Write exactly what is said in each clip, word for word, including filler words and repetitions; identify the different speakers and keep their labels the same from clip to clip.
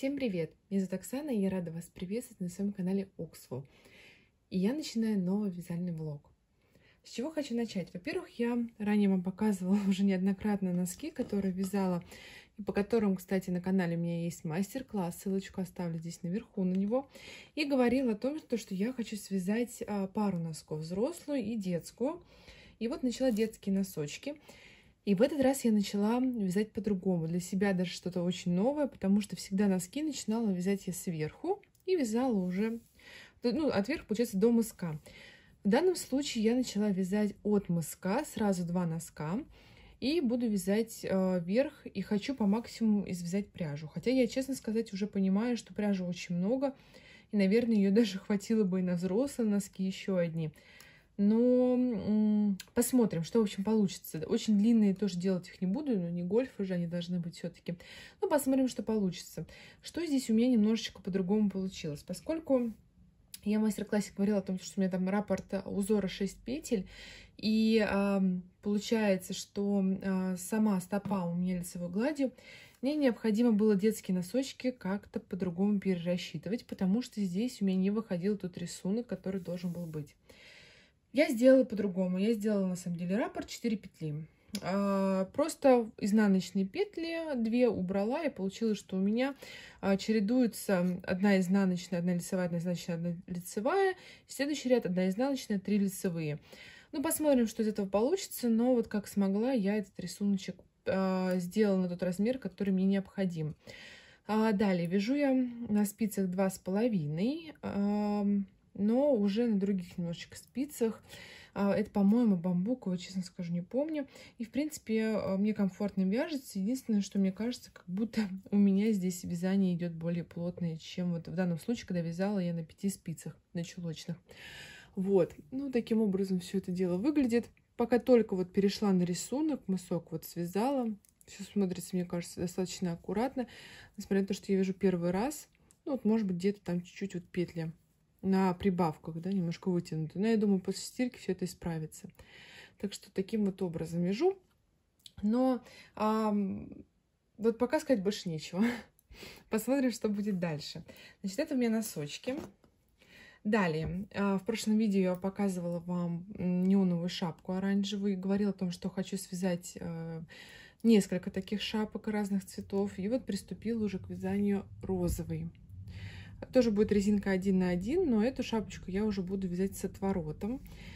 Speaker 1: Всем привет! Меня зовут Оксана, и я рада вас приветствовать на своем канале Oxfo. И я начинаю новый вязальный влог. С чего хочу начать? Во-первых, я ранее вам показывала уже неоднократно носки, которые вязала, и по которым, кстати, на канале у меня есть мастер-класс, ссылочку оставлю здесь наверху на него, и говорила о том, что я хочу связать пару носков, взрослую и детскую. И вот начала детские носочки. И в этот раз я начала вязать по-другому. Для себя даже что-то очень новое, потому что всегда носки начинала вязать я сверху и вязала уже, ну, от верха, получается, до мыска. В данном случае я начала вязать от мыска сразу два носка и буду вязать э, вверх, и хочу по максимуму извязать пряжу. Хотя я, честно сказать, уже понимаю, что пряжи очень много, и, наверное, ее даже хватило бы и на взрослые носки еще одни. Но посмотрим, что, в общем, получится. Очень длинные тоже делать их не буду, но не гольфы же они должны быть все-таки. Ну, посмотрим, что получится. Что здесь у меня немножечко по-другому получилось. Поскольку я в мастер-классе говорила о том, что у меня там раппорт узора шесть петель, и э, получается, что э, сама стопа у меня лицевой гладью, мне необходимо было детские носочки как-то по-другому перерасчитывать, потому что здесь у меня не выходил тот рисунок, который должен был быть. Я сделала по-другому. Я сделала, на самом деле, раппорт четыре петли. А, просто изнаночные петли две убрала, и получилось, что у меня а, чередуется одна изнаночная, одна лицевая, одна изнаночная, одна лицевая. Следующий ряд одна изнаночная, три лицевые. Ну, посмотрим, что из этого получится. Но вот как смогла, я этот рисуночек а, сделала на тот размер, который мне необходим. А, далее вяжу я на спицах два с половиной. А, но уже на других немножечко спицах. Это, по-моему, бамбуковый, честно скажу, не помню. И, в принципе, мне комфортно вяжется. Единственное, что мне кажется, как будто у меня здесь вязание идет более плотное, чем вот в данном случае, когда вязала я на пяти спицах, на чулочных. Вот. Ну, таким образом все это дело выглядит. Пока только вот перешла на рисунок, мысок вот связала. Все смотрится, мне кажется, достаточно аккуратно. Несмотря на то, что я вяжу первый раз. Ну, вот, может быть, где-то там чуть-чуть вот петли на прибавках, да, немножко вытянуты. Но я думаю, после стирки все это исправится. Так что таким вот образом вяжу. Но а, вот пока сказать больше нечего. Посмотрим, что будет дальше. Значит, это у меня носочки. Далее, а, в прошлом видео я показывала вам неоновую шапку оранжевую и говорила о том, что хочу связать а, несколько таких шапок разных цветов. И вот приступила уже к вязанию розовой. Тоже будет резинка один на один, но эту шапочку я уже буду вязать с отворотом.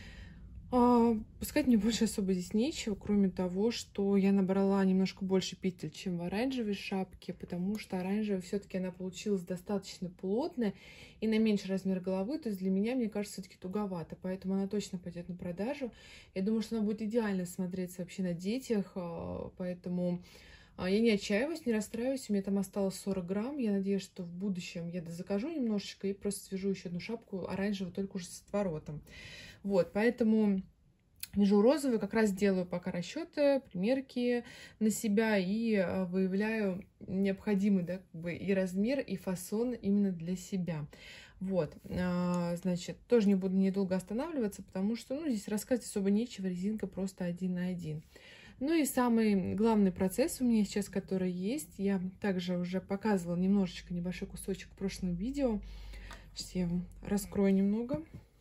Speaker 1: А, пускать мне больше особо здесь нечего, кроме того, что я набрала немножко больше петель, чем в оранжевой шапке, потому что оранжевая все-таки она получилась достаточно плотная и на меньший размер головы, то есть для меня, мне кажется, все-таки туговато, поэтому она точно пойдет на продажу. Я думаю, что она будет идеально смотреться вообще на детях, поэтому... Я не отчаиваюсь, не расстраиваюсь. У меня там осталось сорок грамм. Я надеюсь, что в будущем я дозакажу немножечко и просто свяжу еще одну шапку оранжевую, только уже с отворотом. Вот, поэтому вяжу розовую, как раз делаю пока расчеты, примерки на себя и выявляю необходимый, да, как бы и размер, и фасон именно для себя. Вот, значит, тоже не буду недолго останавливаться, потому что, ну, здесь рассказать особо нечего, резинка просто один на один. Ну и самый главный процесс у меня сейчас, который есть, я также уже показывала немножечко, небольшой кусочек в прошлом видео. Сейчас я его раскрою немного.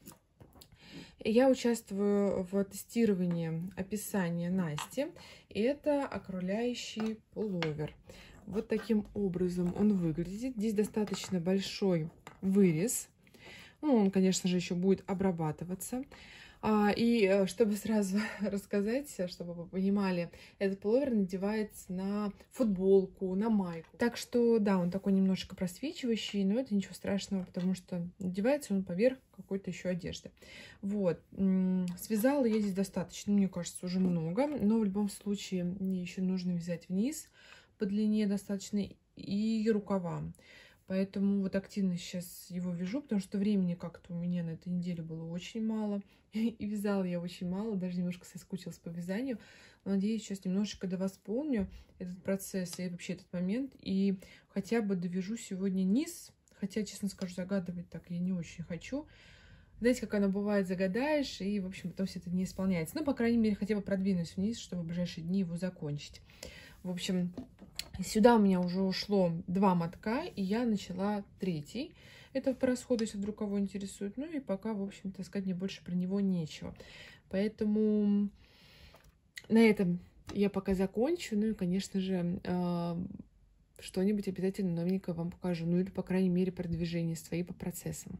Speaker 1: Я участвую в тестировании описания Насти. И это округляющий пуловер. Вот таким образом он выглядит. Здесь достаточно большой вырез. Ну, он, конечно же, еще будет обрабатываться. И чтобы сразу рассказать, чтобы вы понимали, этот пуловер надевается на футболку, на майку. Так что, да, он такой немножко просвечивающий, но это ничего страшного, потому что надевается он поверх какой-то еще одежды. Вот. Связала я здесь достаточно, мне кажется, уже много, но в любом случае мне еще нужно вязать вниз по длине достаточно и рукава. Поэтому вот активно сейчас его вяжу, потому что времени как-то у меня на этой неделе было очень мало. И вязала я очень мало, даже немножко соскучилась по вязанию. Но, надеюсь, сейчас немножечко довосполню этот процесс и вообще этот момент. И хотя бы довяжу сегодня низ. Хотя, честно скажу, загадывать так я не очень хочу. Знаете, как оно бывает, загадаешь, и, в общем, потом все это не исполняется. Ну, по крайней мере, хотя бы продвинусь вниз, чтобы в ближайшие дни его закончить. В общем, Сюда у меня уже ушло два мотка, и я начала третий. Это по расходу, если вдруг кого интересует. Ну и пока, в общем-то, сказать мне больше про него нечего. Поэтому на этом я пока закончу. Ну и, конечно же, что-нибудь обязательно новенькое вам покажу. Ну или, по крайней мере, продвижение свои по процессам.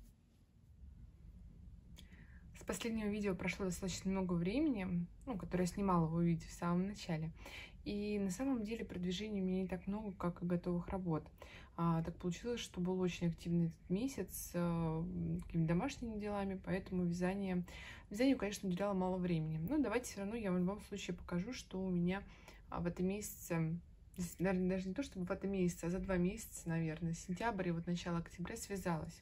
Speaker 1: С последнего видео прошло достаточно много времени, ну, которое я снимала, вы увидите в самом начале. И на самом деле продвижений у меня не так много, как и готовых работ. А, так получилось, что был очень активный этот месяц э, какими-то домашними делами, поэтому вязание, вязанию, конечно, уделяла мало времени. Но давайте все равно я в любом случае покажу, что у меня в этом месяце, даже, даже не то, чтобы в этом месяце, а за два месяца, наверное, сентябрь и вот начало октября связалась.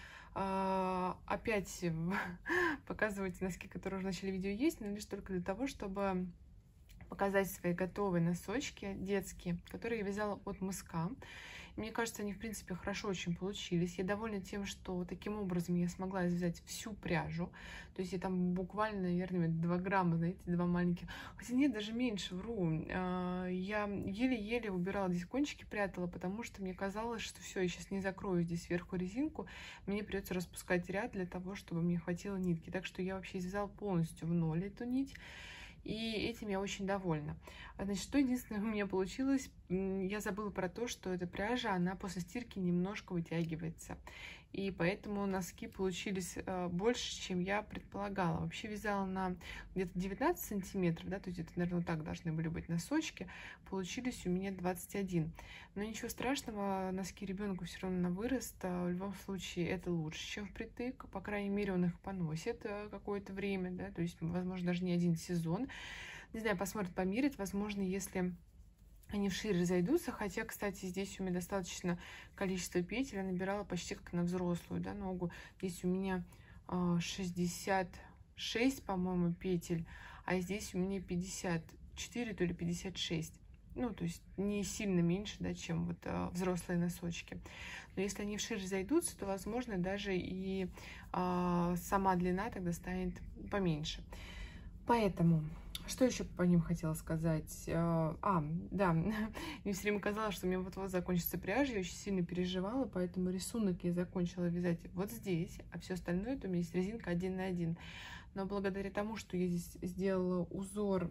Speaker 1: А, опять показывать носки, которые уже в начале видео есть, но лишь только для того, чтобы показать свои готовые носочки детские, которые я вязала от мыска. Мне кажется, они, в принципе, хорошо очень получились. Я довольна тем, что таким образом я смогла связать всю пряжу. То есть я там буквально, наверное, два грамма, знаете, два маленьких. Хотя нет, даже меньше, вру. Я еле-еле убирала здесь кончики, прятала, потому что мне казалось, что все, я сейчас не закрою здесь сверху резинку. Мне придется распускать ряд для того, чтобы мне хватило нитки. Так что я вообще связала полностью в ноль эту нить. И этим я очень довольна. Значит, что единственное у меня получилось, я забыла про то, что эта пряжа, она после стирки немножко вытягивается. И поэтому носки получились больше, чем я предполагала. Вообще вязала на где-то девятнадцать сантиметров, да, то есть это, наверное, вот так должны были быть носочки. Получились у меня двадцать один. Но ничего страшного, носки ребенку все равно на вырост. В любом случае это лучше, чем впритык. По крайней мере, он их поносит какое-то время, да, то есть, возможно, даже не один сезон. Не знаю, посмотрит, померит. Возможно, если они вширь разойдутся, хотя, кстати, здесь у меня достаточно количество петель, я набирала почти как на взрослую, да, ногу. Здесь у меня шестьдесят шесть, по-моему, петель, а здесь у меня пятьдесят четыре, то ли пятьдесят шесть. Ну, то есть не сильно меньше, да, чем вот а, взрослые носочки. Но если они вширь разойдутся, то, возможно, даже и а, сама длина тогда станет поменьше. Поэтому... Что еще по ним хотела сказать? А, да, мне все время казалось, что у меня вот-вот закончится пряжа, я очень сильно переживала, поэтому рисунок я закончила вязать вот здесь, а все остальное это у меня есть резинка один на один. Но благодаря тому, что я здесь сделала узор,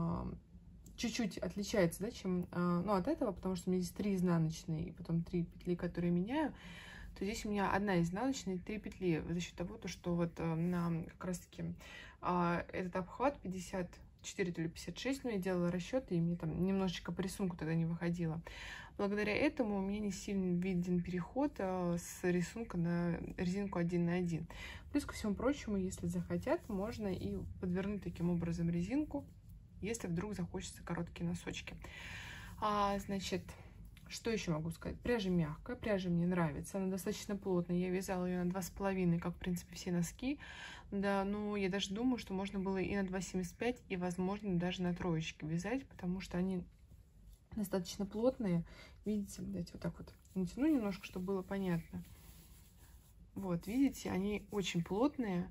Speaker 1: чуть-чуть отличается, да, чем, ну, от этого, потому что у меня здесь три изнаночные и потом три петли, которые меняю, то здесь у меня одна изнаночная и три петли за счет того, что вот на как раз-таки этот обхват пятьдесят четыре или пятьдесят шесть, но я делала расчеты, и мне там немножечко по рисунку тогда не выходило. Благодаря этому у меня не сильно виден переход с рисунка на резинку один на один. Плюс ко всему прочему, если захотят, можно и подвернуть таким образом резинку, если вдруг захочется короткие носочки. А, значит, что еще могу сказать? Пряжа мягкая, пряжа мне нравится, она достаточно плотная. Я вязала ее на два с половиной, как в принципе все носки. Да, ну я даже думаю, что можно было и на два семьдесят пять, и возможно даже на троечки вязать, потому что они достаточно плотные. Видите, давайте вот так вот натяну немножко, чтобы было понятно. Вот, видите, они очень плотные.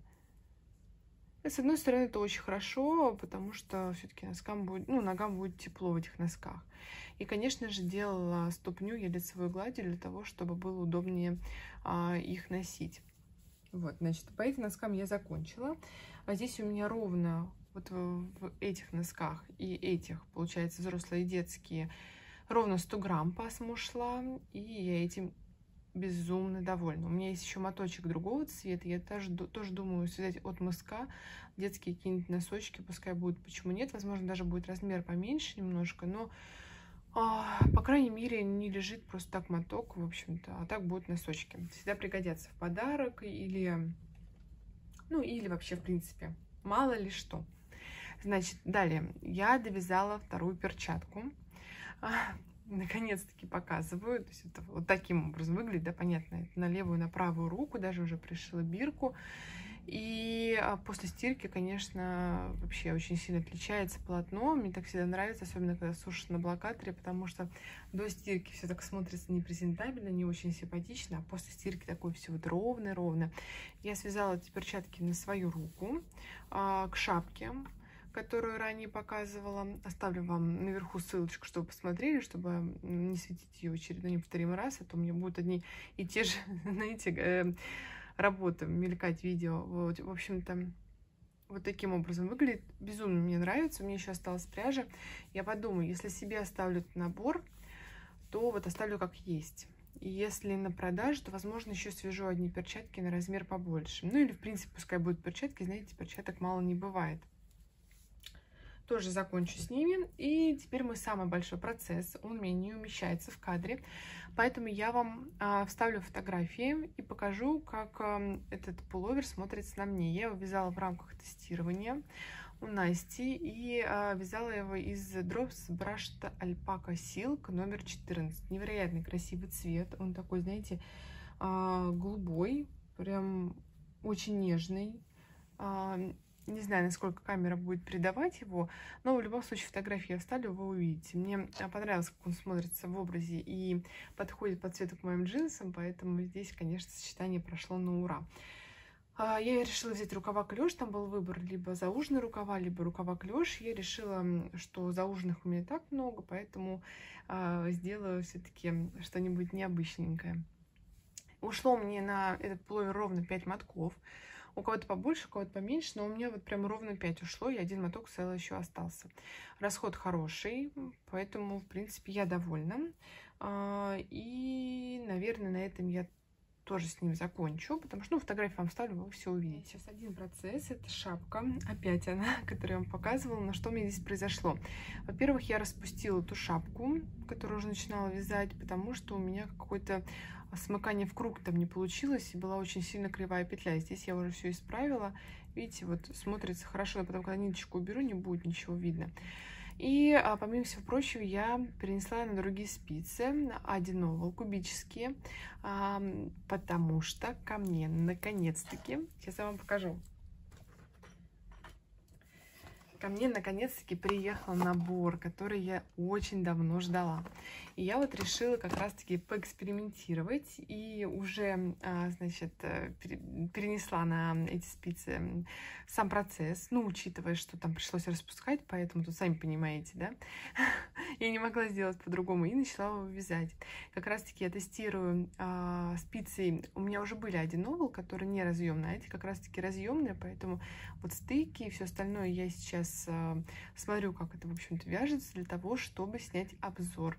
Speaker 1: И, с одной стороны, это очень хорошо, потому что все-таки носкам будет, ну, ногам будет тепло в этих носках. И, конечно же, делала ступню я лицевой гладью для того, чтобы было удобнее а, их носить. Вот, значит, по этим носкам я закончила. А здесь у меня ровно вот в, в этих носках и этих, получается, взрослые и детские, ровно сто грамм пасма ушла, и я этим безумно довольна. У меня есть еще моточек другого цвета, я тоже, тоже думаю связать от мыска детские какие-нибудь носочки, пускай будут, почему нет, возможно, даже будет размер поменьше немножко, но а, по крайней мере не лежит просто так моток, в общем-то, а так будут носочки. Всегда пригодятся в подарок или, ну, или вообще, в принципе, мало ли что. Значит, далее я довязала вторую перчатку. Наконец-таки показываю. То есть это вот таким образом выглядит, да, понятно, это на левую, на правую руку, даже уже пришила бирку. И после стирки, конечно, вообще очень сильно отличается полотно. Мне так всегда нравится, особенно когда сушишь на блокаторе, потому что до стирки все так смотрится непрезентабельно, не очень симпатично, а после стирки такое все вот ровно-ровно. Я связала эти перчатки на свою руку, к шапке, которую ранее показывала. Оставлю вам наверху ссылочку, чтобы посмотрели, чтобы не светить ее в очередной неповторимый раз, а то у меня будут одни и те же, знаете, работы, мелькать видео. Вот, в общем-то, вот таким образом выглядит. Безумно мне нравится. У меня еще осталась пряжа. Я подумаю, если себе оставлю этот набор, то вот оставлю как есть. И если на продажу, то, возможно, еще свяжу одни перчатки на размер побольше. Ну или, в принципе, пускай будут перчатки. Знаете, перчаток мало не бывает. Тоже закончу с ними. И теперь мой самый большой процесс. Он у меня не умещается в кадре. Поэтому я вам а, вставлю фотографии и покажу, как а, этот пуловер смотрится на мне. Я его вязала в рамках тестирования у Насти. И а, вязала его из Drops Brushed Alpaca Silk номер четырнадцать. Невероятно красивый цвет. Он такой, знаете, а, голубой. Прям очень нежный. А, Не знаю, насколько камера будет передавать его, но в любом случае фотографии я вставлю, вы увидите. Мне понравилось, как он смотрится в образе и подходит по цвету к моим джинсам, поэтому здесь, конечно, сочетание прошло на ура. Я решила взять рукава клеш, там был выбор либо зауженные рукава, либо рукава клеш. Я решила, что зауженных у меня так много, поэтому сделаю все-таки что-нибудь необычненькое. Ушло мне на этот пуловер ровно пять мотков. У кого-то побольше, у кого-то поменьше, но у меня вот прям ровно пять ушло, и один моток целый еще остался. Расход хороший, поэтому, в принципе, я довольна. И, наверное, на этом я тоже с ним закончу, потому что, ну, фотографию вам вставлю, вы все увидите. Сейчас один процесс, это шапка, опять она, которую я вам показывала, но что мне здесь произошло. Во-первых, я распустила ту шапку, которую уже начинала вязать, потому что у меня какой-то смыкание в круг там не получилось, и была очень сильно кривая петля. Здесь я уже все исправила. Видите, вот смотрится хорошо, но потом, когда ниточку уберу, не будет ничего видно. И, а, помимо всего прочего, я перенесла на другие спицы, Адиновал, кубические, а, потому что ко мне, наконец-таки, сейчас я вам покажу. Ко мне наконец-таки приехал набор, который я очень давно ждала. И я вот решила как раз-таки поэкспериментировать и уже, значит, перенесла на эти спицы сам процесс, ну, учитывая, что там пришлось распускать, поэтому тут сами понимаете, да, я не могла сделать по-другому и начала его вязать. Как раз-таки я тестирую а, спицы, у меня уже были Адиновал, которые не разъемные, а эти как раз-таки разъемные, поэтому вот стыки и все остальное я сейчас а, смотрю, как это, в общем-то, вяжется для того, чтобы снять обзор.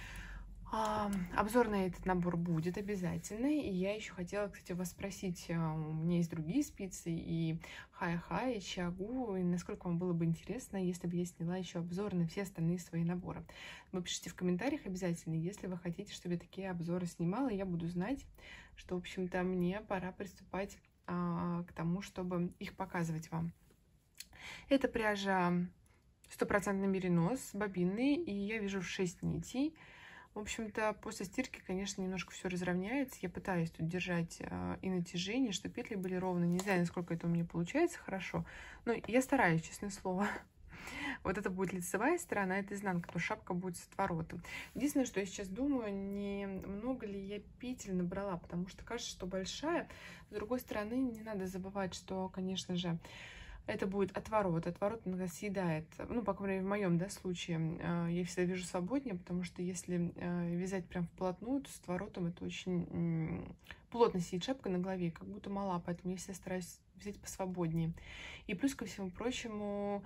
Speaker 1: А, обзор на этот набор будет обязательно. И я еще хотела, кстати, вас спросить, у меня есть другие спицы, и Хай-Хай, и Чиагу, и насколько вам было бы интересно, если бы я сняла еще обзор на все остальные свои наборы. Вы пишите в комментариях обязательно, если вы хотите, чтобы я такие обзоры снимала, я буду знать, что, в общем-то, мне пора приступать а, к тому, чтобы их показывать вам. Это пряжа стопроцентный меринос, бобинный, и я вяжу в шесть нитей. В общем-то, после стирки, конечно, немножко все разровняется. Я пытаюсь тут держать э, и натяжение, чтобы петли были ровные. Не знаю, насколько это у меня получается хорошо, но я стараюсь, честное слово. Вот это будет лицевая сторона, это изнанка, то шапка будет с отворотом. Единственное, что я сейчас думаю, не много ли я петель набрала, потому что кажется, что большая. С другой стороны, не надо забывать, что, конечно же, это будет отворот. Отворот иногда съедает. Ну, по крайней мере, в моем, да, случае я всегда вяжу свободнее, потому что если вязать прям вплотную, то с отворотом это очень плотно сидит шапка на голове, как будто мала, поэтому я всегда стараюсь взять посвободнее. И плюс ко всему прочему,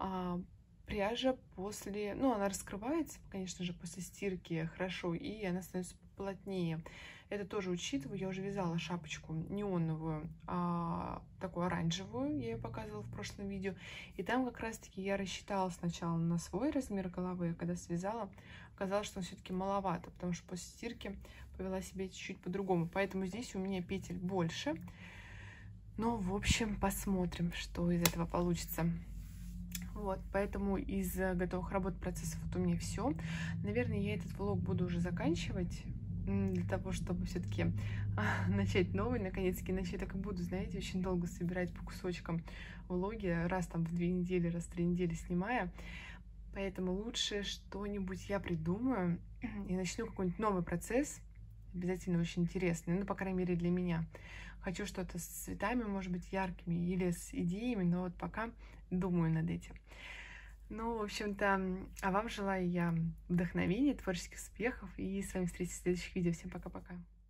Speaker 1: пряжа после, ну, она раскрывается, конечно же, после стирки хорошо, и она становится плотнее. Это тоже учитываю. Я уже вязала шапочку неоновую, а, такую оранжевую, я ее показывала в прошлом видео. И там как раз-таки я рассчитала сначала на свой размер головы, а когда связала, оказалось, что он все-таки маловато, потому что после стирки повела себя чуть-чуть по-другому. Поэтому здесь у меня петель больше. Но, в общем, посмотрим, что из этого получится. Вот, поэтому из готовых работ процессов вот у меня все. Наверное, я этот влог буду уже заканчивать, для того, чтобы все-таки а, начать новый, наконец-таки начать. Так и буду, знаете, очень долго собирать по кусочкам влоги, раз там в две недели, раз в три недели снимая. Поэтому лучше что-нибудь я придумаю и начну какой-нибудь новый процесс, обязательно очень интересные, ну, по крайней мере, для меня. Хочу что-то с цветами, может быть, яркими или с идеями, но вот пока думаю над этим. Ну, в общем-то, а вам желаю я вдохновения, творческих успехов, и с вами встретимся в следующих видео. Всем пока-пока.